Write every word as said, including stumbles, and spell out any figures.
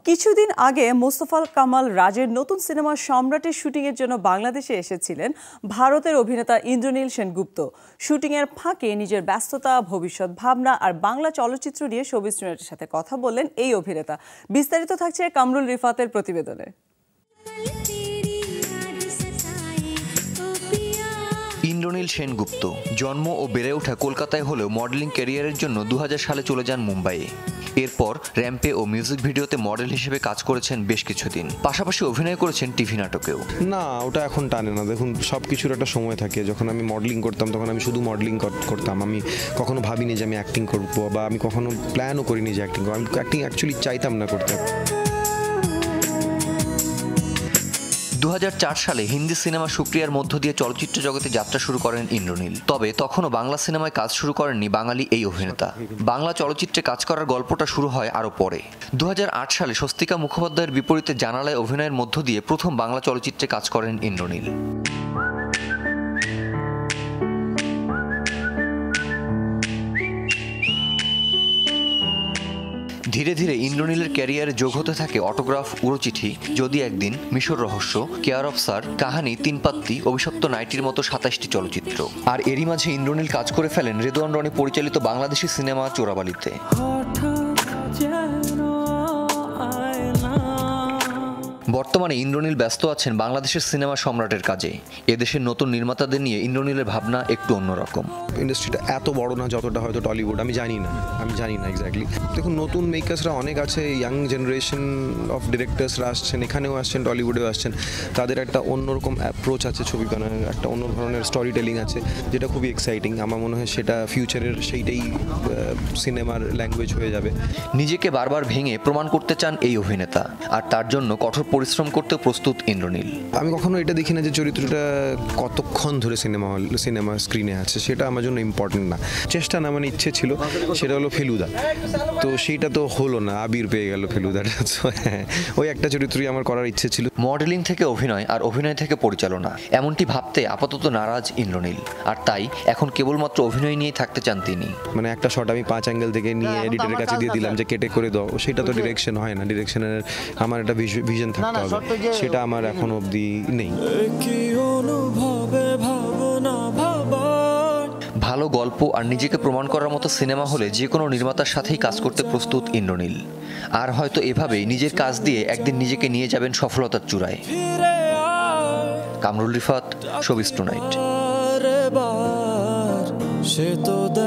কিছুদিন আগে মোস্তফা কামাল রাজের নতুন সিনেমা সম্রাটের শুটিংয়ের জন্য বাংলাদেশে এসেছিলেন ভারতের অভিনেতা ইন্দ্রনীল সেনগুপ্ত। শুটিংয়ের ফাঁকে নিজের ব্যস্ততা, ভবিষ্যৎ ভাবনা আর বাংলা চলচ্চিত্র নিয়ে শোবিজ টুনাইটের সাথে কথা বললেন এই অভিনেতা। বিস্তারিত থাকছে কামরুল রিফাতের প্রতিবেদনে। ইন্দ্রনীল সেনগুপ্ত জন্ম ও বেড়ে ওঠা কলকাতায় হলেও মডেলিং ক্যারিয়ারের জন্য দু হাজার সালে চলে যান মুম্বাইয়ে। এরপর র্যাম্পে ও মিউজিক ভিডিওতে মডেল হিসেবে কাজ করেছেন বেশ কিছুদিন, পাশাপাশি অভিনয় করেছেন টিভি নাটকেও। না, ওটা এখন টানে না। দেখুন, সব কিছুর একটা সময় থাকে। যখন আমি মডেলিং করতাম তখন আমি শুধু মডেলিং করতাম। আমি কখনো ভাবিনি যে আমি অ্যাক্টিং করবো, বা আমি কখনো প্ল্যানও করিনি যে অ্যাক্টিং করবো। আমি অ্যাক্টিং অ্যাকচুয়ালি চাইতাম না করতে। দু হাজার চার সালে হিন্দি সিনেমা শুক্রিয়ার মধ্য দিয়ে চলচ্চিত্র জগতে যাত্রা শুরু করেন ইন্দ্রনীল। তবে তখনও বাংলা সিনেমায় কাজ শুরু করেননি বাঙালি এই অভিনেতা। বাংলা চলচ্চিত্রে কাজ করার গল্পটা শুরু হয় আরও পরে। দু হাজার আট সালে স্বস্তিকা মুখোপাধ্যায়ের বিপরীতে জানালায় অভিনয়ের মধ্য দিয়ে প্রথম বাংলা চলচ্চিত্রে কাজ করেন ইন্দ্রনীল। ধীরে ধীরে ইন্দ্রনীলের ক্যারিয়ারে যোগ হতে থাকে অটোগ্রাফ, উড়োচিঠি, যদি একদিন, মিশর রহস্য, কেয়ার অফ স্যার, কাহানি, তিনপাত্তি, অভিশপ্ত নাইটির মতো সাতাশটি চলচ্চিত্র। আর এরই মাঝে ইন্দ্রনীল কাজ করে ফেলেন রেদওয়ান রনি পরিচালিত বাংলাদেশি সিনেমা চোরাবালিতে। বর্তমানে ইন্দ্রনীল ব্যস্ত আছেন বাংলাদেশের সিনেমা সম্রাটের কাজে। এদেশের নতুন নির্মাতাদের নিয়ে ইন্দ্রনীলের ভাবনা একটু অন্যরকম। ইন্ডাস্ট্রিটা এত বড় না যতটা হয়তো টলিউড। আমি জানি না আমি জানি না এক্স্যাক্টলি। দেখুন, নতুন মেকার্সরা অনেক আছে, ইয়াং জেনারেশন অফ ডিরেক্টরসরা আসছেন, এখানেও আসছেন, টলিউডেও আসছেন। তাদের একটা অন্যরকম অ্যাপ্রোচ আছে ছবি বানানোর, একটা অন্য ধরনের স্টোরি টেলিং আছে, যেটা খুবই এক্সাইটিং। আমার মনে হয় সেটা ফিউচারের সেইটাই সিনেমার ল্যাঙ্গুয়েজ হয়ে যাবে। নিজেকে বারবার ভেঙে প্রমাণ করতে চান এই অভিনেতা, আর তার জন্য কঠোর পরিশ্রম করতে প্রস্তুত ইন্দ্রনীল। আমি কখনো এটা দেখি না যে চরিত্রটা কতক্ষণ ধরে সিনেমা হল সিনেমা স্ক্রিনে আছে, সেটা আমার জন্য ইম্পর্টেন্ট না। চেষ্টা না, মানে ইচ্ছে ছিল, সেটা হলো ফেলুদা। তো সেইটা তো হলো না, আবির পেয়ে গেল ফেলুদাটা। হ্যাঁ, ওই একটা চরিত্রই আমার করার ইচ্ছে ছিল। মডেলিং থেকে অভিনয় আর অভিনয় থেকে পরিচালনা, এমনটি ভাবতে আপাতত নারাজ ইন্দ্রনীল। আর তাই এখন কেবলমাত্র অভিনয় নিয়েই থাকতে চান তিনি। মানে একটা শট আমি পাঁচ অ্যাঙ্গেল থেকে নিয়ে এডিটরের কাছে দিয়ে দিলাম যে কেটে করে দাও, সেটা তো ডিরেকশন হয় না। ডিরেকশনের আমার একটা ভিশন থাকতে হবে, সেটা আমার এখনো অবধি নেই। ভালো গল্প আর নিজেকে প্রমাণ করার মতো সিনেমা হলে যে কোনো নির্মাতার সাথেই কাজ করতে প্রস্তুত ইন্দ্রনীল। আর হয়তো এভাবেই নিজের কাজ দিয়ে একদিন নিজেকে নিয়ে যাবেন সফলতার চূড়ায়। Kamrul Rifat, showbiz tonight.